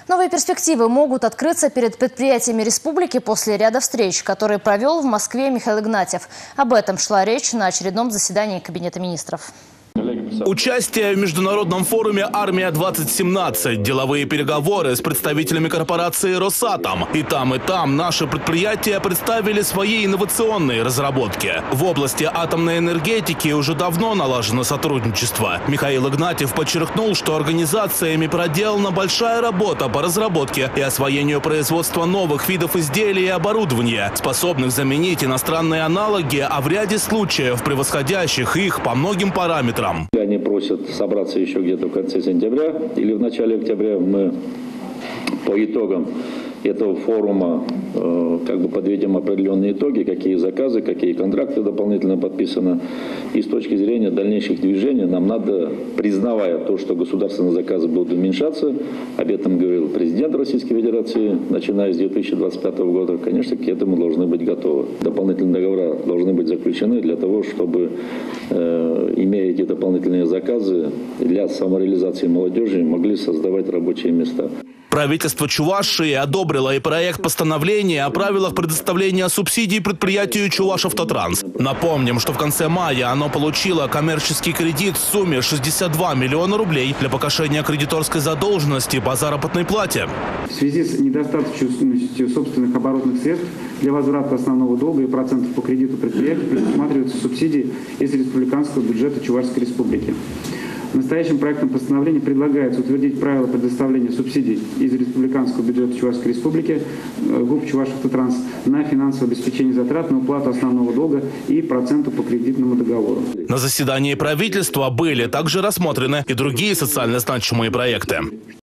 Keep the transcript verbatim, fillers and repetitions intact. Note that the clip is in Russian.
Новые перспективы могут открыться перед предприятиями республики после ряда встреч, которые провел в Москве Михаил Игнатьев. Об этом шла речь на очередном заседании Кабинета министров. Участие в международном форуме «Армия-двадцать семнадцать», деловые переговоры с представителями корпорации «Росатом». И там, и там наши предприятия представили свои инновационные разработки. В области атомной энергетики уже давно налажено сотрудничество. Михаил Игнатьев подчеркнул, что организациями проделана большая работа по разработке и освоению производства новых видов изделий и оборудования, способных заменить иностранные аналоги, а в ряде случаев превосходящих их по многим параметрам. Они просят собраться еще где-то в конце сентября или в начале октября. Мы по итогам этого форума э, как бы подведем определенные итоги, какие заказы, какие контракты дополнительно подписаны. И с точки зрения дальнейших движений нам надо, признавая то, что государственные заказы будут уменьшаться, об этом говорил президент Российской Федерации, начиная с две тысячи двадцать пятого года, конечно, к этому должны быть готовы. Дополнительные договора должны быть заключены для того, чтобы, э, имея эти дополнительные заказы, для самореализации молодежи могли создавать рабочие места. Правительство Чувашии одобрило и проект постановления о правилах предоставления субсидий предприятию «Чувашавтотранс». Напомним, что в конце мая оно получило коммерческий кредит в сумме шестьдесят два миллиона рублей для погашения кредиторской задолженности по заработной плате. В связи с недостаточностью собственных оборотных средств для возврата основного долга и процентов по кредиту предприятия предусматриваются субсидии из республиканского бюджета Чувашской республики. Настоящим проектом постановления предлагается утвердить правила предоставления субсидий из республиканского бюджета Чувашской республики ГУП «Чувашавтотранс» на финансовое обеспечение затрат на уплату основного долга и проценту по кредитному договору. На заседании правительства были также рассмотрены и другие социально значимые проекты.